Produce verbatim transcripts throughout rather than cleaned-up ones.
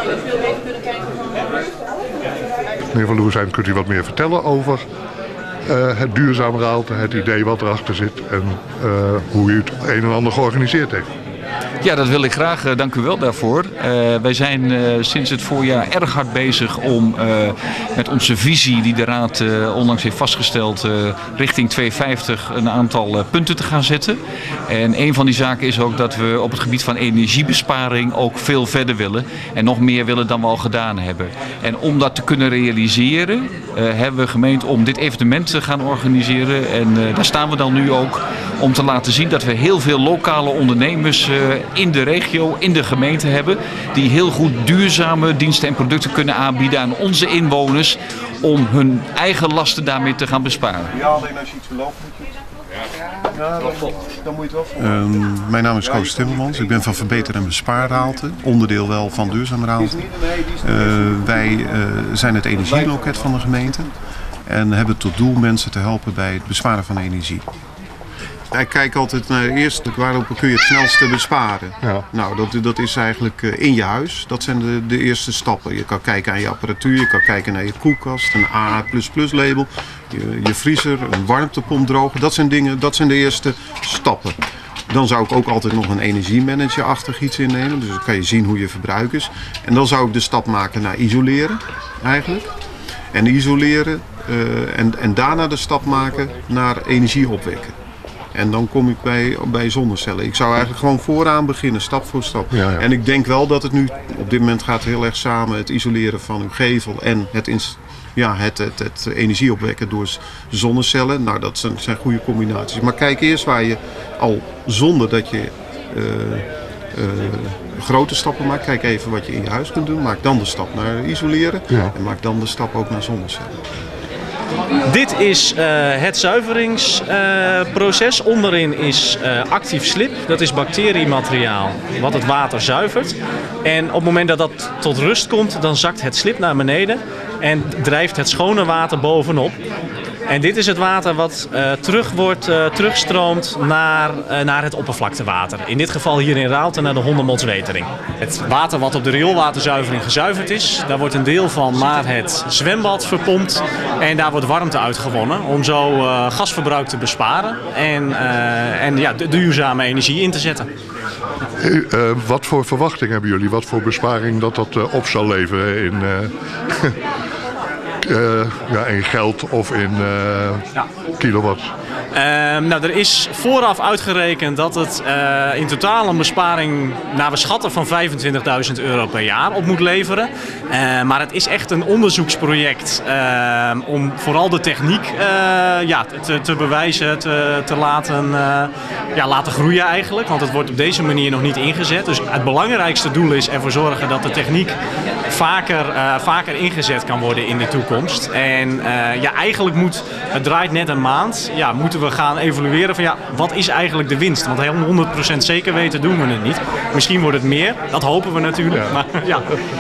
Meneer Van Loersheim, kunt u wat meer vertellen over uh, het duurzame raalte, het idee wat erachter zit en uh, hoe u het een en ander georganiseerd heeft? Ja, dat wil ik graag. Uh, dank u wel daarvoor. Uh, wij zijn uh, sinds het voorjaar erg hard bezig om uh, met onze visie die de Raad uh, onlangs heeft vastgesteld uh, richting tweehonderdvijftig een aantal uh, punten te gaan zetten. En een van die zaken is ook dat we op het gebied van energiebesparing ook veel verder willen. En nog meer willen dan we al gedaan hebben. En om dat te kunnen realiseren uh, hebben we gemeend om dit evenement te gaan organiseren. En uh, daar staan we dan nu ook om te laten zien dat we heel veel lokale ondernemers uh, in de regio, in de gemeente hebben, die heel goed duurzame diensten en producten kunnen aanbieden aan onze inwoners om hun eigen lasten daarmee te gaan besparen. Ja, alleen als je iets verloopt moet je... Ja, dan, dan moet je het wel. Um, mijn naam is Koos Timmermans, ik ben van Verbeter en Bespaar Raalte, onderdeel wel van Duurzaam Raalte. Uh, wij uh, zijn het energieloket van de gemeente en hebben tot doel mensen te helpen bij het besparen van energie. Ik kijk altijd naar eerst waarop kun je het snelste besparen. Ja. Nou, dat, dat is eigenlijk in je huis. Dat zijn de, de eerste stappen. Je kan kijken aan je apparatuur, je kan kijken naar je koelkast, een A A plus plus label, je, je vriezer, een warmtepomp droger. Dat zijn dingen, dat zijn de eerste stappen. Dan zou ik ook altijd nog een energiemanager-achtig iets innemen. Dus dan kan je zien hoe je verbruik is. En dan zou ik de stap maken naar isoleren eigenlijk. En isoleren uh, en, en daarna de stap maken naar energie opwekken. En dan kom ik bij, bij zonnecellen. Ik zou eigenlijk gewoon vooraan beginnen, stap voor stap. Ja, ja. En ik denk wel dat het nu, op dit moment gaat heel erg samen, het isoleren van uw gevel en het, ja, het, het, het energie opwekken door zonnecellen. Nou, dat zijn, zijn goede combinaties. Maar kijk eerst waar je al zonder dat je uh, uh, grote stappen maakt. Kijk even wat je in je huis kunt doen. Maak dan de stap naar isoleren. Ja. En maak dan de stap ook naar zonnecellen. Dit is uh, het zuiveringsproces. Uh, Onderin is uh, actief slib. Dat is bacteriemateriaal wat het water zuivert. En op het moment dat dat tot rust komt, dan zakt het slib naar beneden en drijft het schone water bovenop. En dit is het water wat uh, terug wordt, uh, terugstroomt naar, uh, naar het oppervlaktewater. In dit geval hier in Raalte naar de Hondermotswetering. Het water wat op de rioolwaterzuivering gezuiverd is, daar wordt een deel van naar het zwembad verpompt. En daar wordt warmte uitgewonnen om zo uh, gasverbruik te besparen en, uh, en ja, de duurzame energie in te zetten. Hey, uh, wat voor verwachting hebben jullie? Wat voor besparing dat dat uh, op zal leveren in... Uh... Uh, ja, in geld of in uh, ja. kilowatt? Uh, nou, er is vooraf uitgerekend dat het uh, in totaal een besparing naar we schatten van vijfentwintigduizend euro per jaar op moet leveren. Uh, maar het is echt een onderzoeksproject uh, om vooral de techniek uh, ja, te, te bewijzen, te, te laten, uh, ja, laten groeien eigenlijk. Want het wordt op deze manier nog niet ingezet. Dus het belangrijkste doel is ervoor zorgen dat de techniek vaker, uh, vaker ingezet kan worden in de toekomst. En uh, ja, eigenlijk moet, het draait net een maand, ja, moeten we gaan evalueren van ja, wat is eigenlijk de winst? Want helemaal honderd procent zeker weten doen we het niet. Misschien wordt het meer, dat hopen we natuurlijk. Ja. Maar, ja.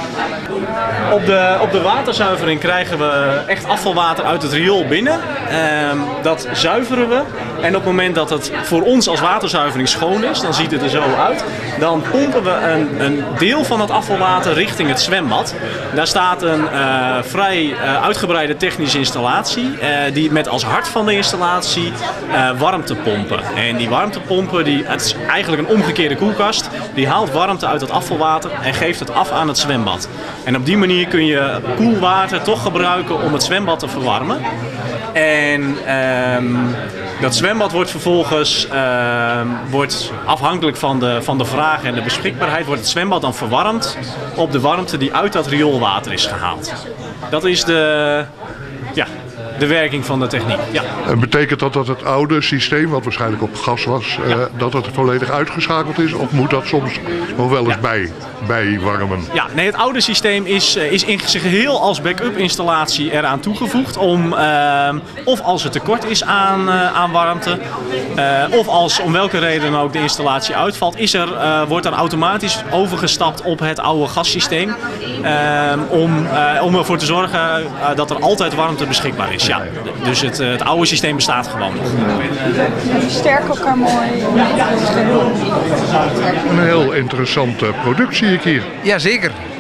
Op de, op de waterzuivering krijgen we echt afvalwater uit het riool binnen. Um, dat zuiveren we. En op het moment dat het voor ons als waterzuivering schoon is, dan ziet het er zo uit. Dan pompen we een, een deel van het afvalwater richting het zwembad. Daar staat een uh, vrij uh, uitgebreide technische installatie. Uh, die met als hart van de installatie uh, warmtepompen. En die warmtepompen, die, het is eigenlijk een omgekeerde koelkast. Die haalt warmte uit het afvalwater en geeft het af aan het zwembad. En op die manier kun je koelwater toch gebruiken om het zwembad te verwarmen. En um, dat zwembad wordt vervolgens, uh, wordt afhankelijk van de, van de vraag en de beschikbaarheid, wordt het zwembad dan verwarmd op de warmte die uit dat rioolwater is gehaald. Dat is de, ja, de werking van de techniek. Ja. En betekent dat dat het oude systeem, wat waarschijnlijk op gas was, ja. uh, dat het volledig uitgeschakeld is? Of moet dat soms nog wel eens ja. bij, bijwarmen? Ja, nee, het oude systeem is, is in zijn geheel als backup installatie eraan toegevoegd. Om, uh, of als er tekort is aan, uh, aan warmte, uh, of als om welke reden dan ook de installatie uitvalt, is er, uh, wordt dan automatisch overgestapt op het oude gassysteem. Uh, om, uh, om ervoor te zorgen uh, dat er altijd warmte beschikbaar is. Ja, dus het, het oude systeem bestaat gewoon nog. Die sterken elkaar mooi. Een heel interessante productie zie ik hier. Jazeker.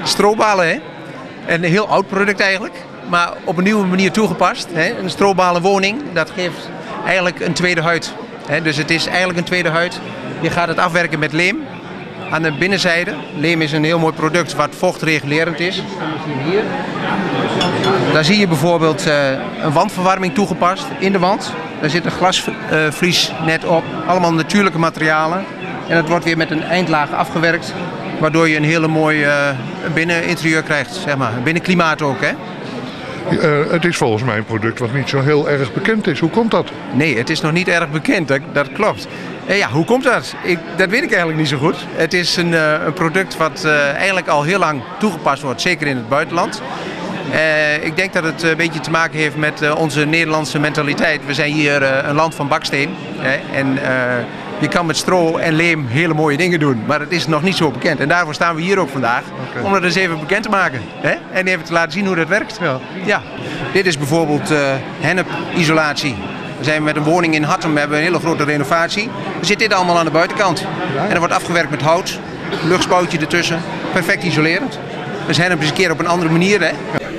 strobalen, hè? Een heel oud product eigenlijk, maar op een nieuwe manier toegepast. Hè? Een strobalen woning, dat geeft eigenlijk een tweede huid. Hè? Dus het is eigenlijk een tweede huid. Je gaat het afwerken met leem aan de binnenzijde. Leem is een heel mooi product wat vochtregulerend is. Hier. Daar zie je bijvoorbeeld uh, een wandverwarming toegepast in de wand. Daar zit een glasvlies uh, net op, allemaal natuurlijke materialen. En het wordt weer met een eindlaag afgewerkt, waardoor je een hele mooi uh, binneninterieur krijgt, zeg maar. Binnenklimaat ook, hè? Uh, het is volgens mij een product wat niet zo heel erg bekend is. Hoe komt dat? Nee, het is nog niet erg bekend, dat, dat klopt. Uh, ja, hoe komt dat? Ik, dat weet ik eigenlijk niet zo goed. Het is een, uh, een product wat uh, eigenlijk al heel lang toegepast wordt, zeker in het buitenland. Uh, ik denk dat het een beetje te maken heeft met uh, onze Nederlandse mentaliteit. We zijn hier uh, een land van baksteen. Hè? En uh, je kan met stro en leem hele mooie dingen doen. Maar het is nog niet zo bekend. En daarvoor staan we hier ook vandaag. Okay. Om dat eens even bekend te maken. Hè? En even te laten zien hoe dat werkt. Ja. Ja. Dit is bijvoorbeeld uh, hennepisolatie. We zijn met een woning in Hattem, we hebben een hele grote renovatie. Er zit dit allemaal aan de buitenkant. En dat wordt afgewerkt met hout. Luchtspoutje ertussen. Perfect isolerend. Dus hennep is een keer op een andere manier. Hè?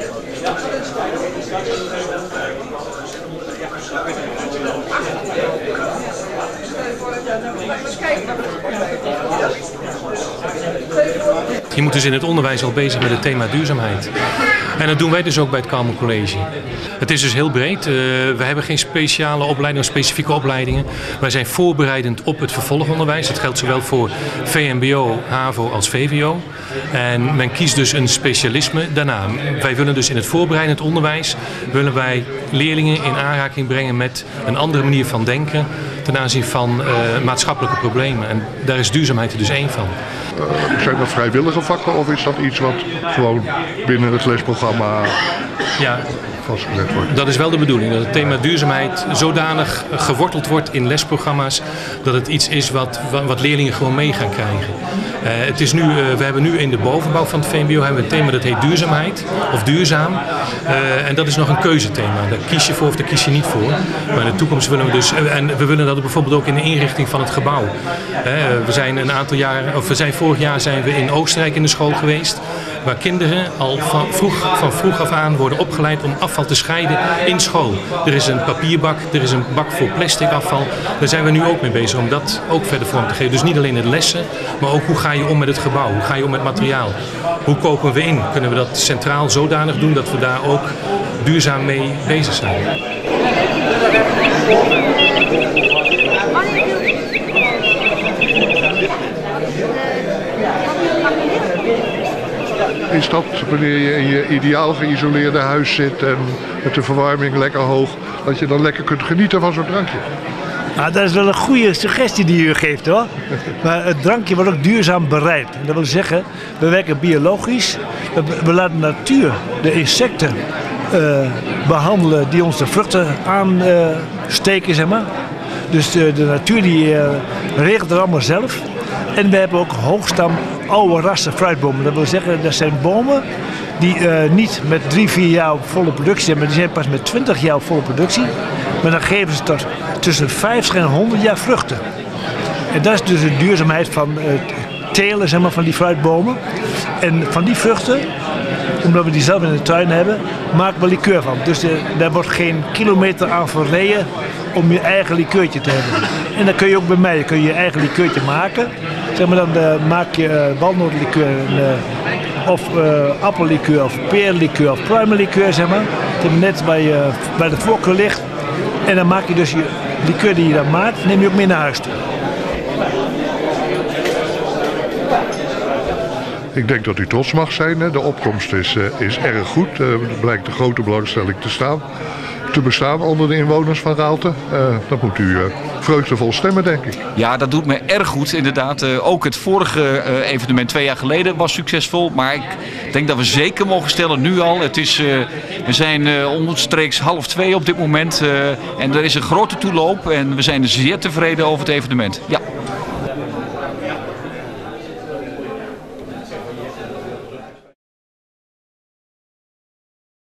Je moet dus in het onderwijs al bezig met het thema duurzaamheid. En dat doen wij dus ook bij het Kalmen College. Het is dus heel breed. Uh, we hebben geen speciale opleidingen of specifieke opleidingen. Wij zijn voorbereidend op het vervolgonderwijs. Dat geldt zowel voor V M B O, HAVO als V W O. En men kiest dus een specialisme daarna. Wij willen dus in het voorbereidend onderwijs willen wij leerlingen in aanraking brengen met een andere manier van denken ten aanzien van uh, maatschappelijke problemen. En daar is duurzaamheid er dus één van. Uh, zijn dat vrijwillige vakken of is dat iets wat gewoon binnen het lesprogramma ja, vastgelegd wordt? Dat is wel de bedoeling, dat het thema duurzaamheid zodanig geworteld wordt in lesprogramma's dat het iets is wat, wat leerlingen gewoon mee gaan krijgen. Uh, het is nu, uh, we hebben nu in de bovenbouw van het V M B O hebben we een thema dat heet duurzaamheid of duurzaam. Uh, en dat is nog een keuzethema. Daar kies je voor of daar kies je niet voor. Maar in de toekomst willen we dus, en we willen dat bijvoorbeeld ook in de inrichting van het gebouw. Uh, we zijn een aantal jaren, of we zijn vorig jaar zijn we in Oostenrijk in de school geweest, waar kinderen al van vroeg, van vroeg af aan worden opgeleid om afval te scheiden in school. Er is een papierbak, er is een bak voor plastic afval. Daar zijn we nu ook mee bezig om dat ook verder vorm te geven. Dus niet alleen het lessen, maar ook hoe ga je om met het gebouw? Hoe ga je om met materiaal? Hoe kopen we in? Kunnen we dat centraal zodanig doen dat we daar ook duurzaam mee bezig zijn? Is dat wanneer je in je ideaal geïsoleerde huis zit en met de verwarming lekker hoog, dat je dan lekker kunt genieten van zo'n drankje? Nou, dat is wel een goede suggestie die u geeft hoor. Maar het drankje wordt ook duurzaam bereid. Dat wil zeggen, we werken biologisch. We, we laten de natuur, de insecten uh, behandelen die ons de vruchten aansteken, uh, zeg maar. Dus uh, de natuur die uh, regelt het allemaal zelf. En we hebben ook hoogstam oude rassen fruitbomen. Dat wil zeggen, dat zijn bomen die uh, niet met drie, vier jaar op volle productie zijn, maar die zijn pas met twintig jaar op volle productie. Maar dan geven ze tot tussen vijftig en honderd jaar vruchten. En dat is dus de duurzaamheid van het telen, zeg maar, van die fruitbomen. En van die vruchten, omdat we die zelf in de tuin hebben, maken we likeur van. Dus uh, daar wordt geen kilometer aan verreden om je eigen likeurtje te hebben. En dan kun je ook bij mij kun je, je eigen likeurtje maken. Zeg maar, dan uh, maak je uh, walnootlikeur, uh, of uh, appellikeur, of peerlikeur, of pruimenlikeur, zeg maar. Dat je net bij, uh, bij de voorkeur ligt. En dan maak je dus je likeur die je dan maakt, neem je ook mee naar huis toe. Ik denk dat u trots mag zijn. Hè. De opkomst is, uh, is erg goed. Uh, er blijkt een grote belangstelling te staan. te bestaan onder de inwoners van Raalte. Uh, dan moet u uh, vreugdevol stemmen, denk ik. Ja, dat doet me erg goed, inderdaad. Uh, ook het vorige uh, evenement twee jaar geleden was succesvol. Maar ik denk dat we zeker mogen stellen, nu al. Het is, uh, we zijn uh, omstreeks half twee op dit moment. Uh, en er is een grote toeloop. En we zijn zeer tevreden over het evenement. Ja.